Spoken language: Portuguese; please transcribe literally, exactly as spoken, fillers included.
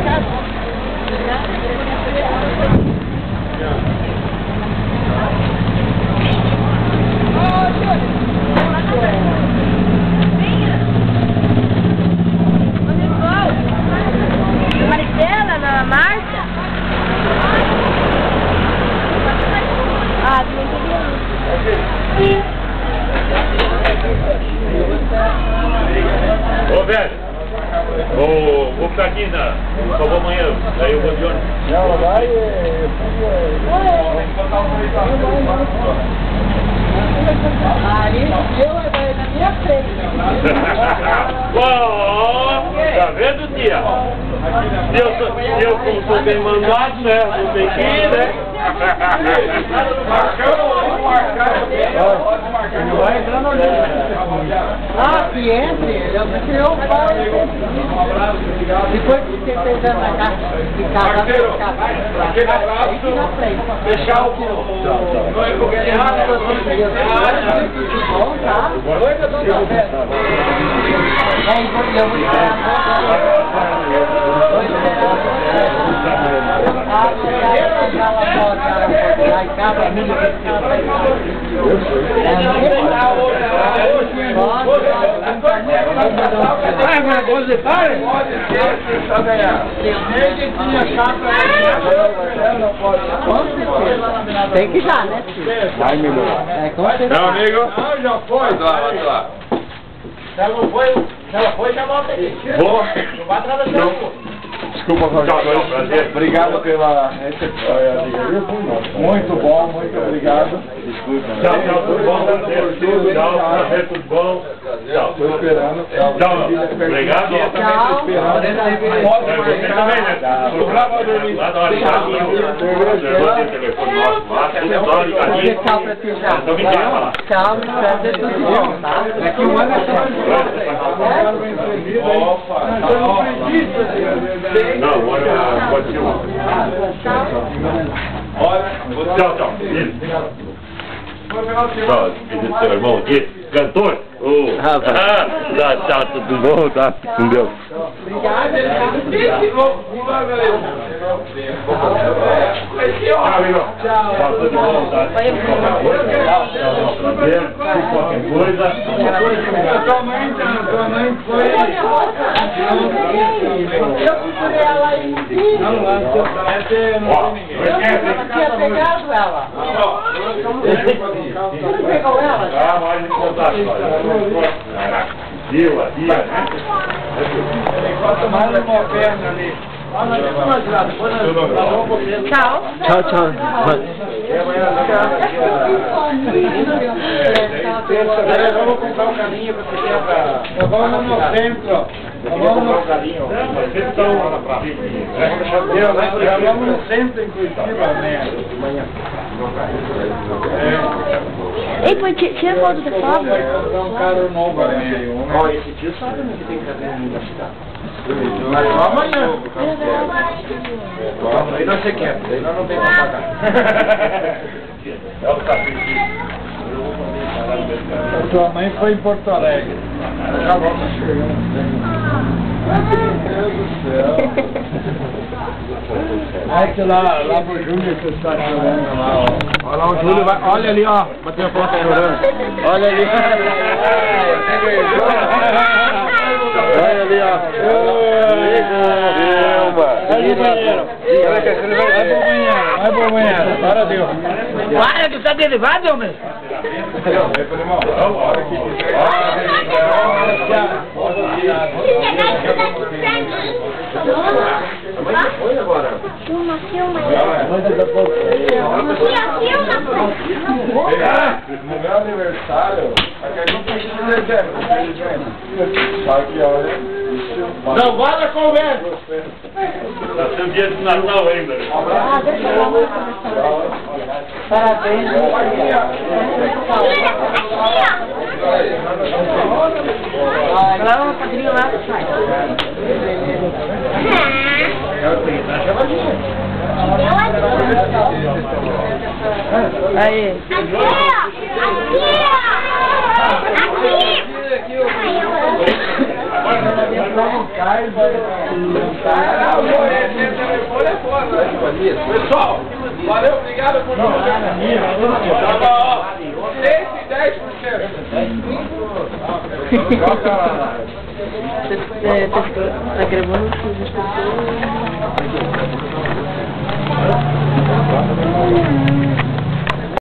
Maricela, na Márcia? Ah, não entendi. Ô, velho, vou, vou ficar aqui, na, só vou amanhã, daí eu vou de ônibus. Não, vai, Aí, eu é na minha frente. Ó, tá vendo, tia? Se eu, sou, se eu como sou bem mandado, né? Não tem que ir, né? vai entrando ali. Ah, que entre, eu me eu depois que você pegando na casa de casa, Aquele abraço, fechar o noivo guerreado. Bom, tá? Aí eu vou tem que já, né, filho? Vai, meu irmão. É, com certeza. Não, amigo? Não, já foi. Vai lá, vai lá. Se ela não foi, se ela foi, já volta aí. Vou. Não vai atrás da gente. Desculpa qualquer coisa. Obrigado pela recepção. Muito bom, muito obrigado. Desculpa. Tchau, tchau, tudo bom? Prazer, tchau, prazer, tudo bom? Tchau. Estou esperando. Tchau, obrigado. Tchau. Você também, né? Tô bravo, lá da hora de caminho. Eu tenho telefone nosso lá, tudo da hora de caminho. Tchau pra ti, já. Então me chama lá. Tchau, prazer, tudo bom, tá? Daqui um ano é só não, olha, pode ser um. Olha, tchau, tchau. Tchau, despedido do seu irmão aqui, cantor. Oh. Ah, tá, tá, tudo bom, tá? Com Deus. Obrigado. Ah, amigo. Tchau, tudo bom, tá? Qualquer coisa. Tua mãe, tua mãe foi. Eu procurei ela aí. Não, lá, não tem ninguém. Eu tinha pegado ela. Você pegou ela? Ah, pode contar, Viu, a tia, né? Enquanto mais uma perna ali. Tchau. Tchau, tchau. Vamos comprar um caminho para você pra... Vamos no centro. Vamos no caminho. Vamos no centro em Curitiba, né? Ei, pô, tira foto da foto. Vai comprar um carro novo, né? Olha, esse tio sabe o que tem que fazer na cidade. Mas só amanhã. Aí nós você quer, aí nós não tem pra pagar. A sua mãe foi em Porto Alegre. Já vamos chegando. Meu Deus do céu. Olha que lá, lá pro Júlio que está chorando lá, ó. Olha lá o Júlio, vai, olha ali, ó. Bateu a foto chorando. Olha ali. Olha ali, ó. Vai pro banheiro. Vai pro banheiro. Vai pro banheiro. Agora deu. Para, tu tá derivado, homem? Foi agora. Filma, filma. No meu aniversário, a gente precisa de só que olha. Não, guarda a conversa. Tá sendo dia de Natal ainda. Ah, deixa eu ver. Parabéns. Lá o padrinho lá sai. Aí. Aqui, ó. Aqui, ó. Aqui. Vai Pessoal, valeu, obrigado por tudo. Tava, ó, cento e dez por cento. Tá gravando?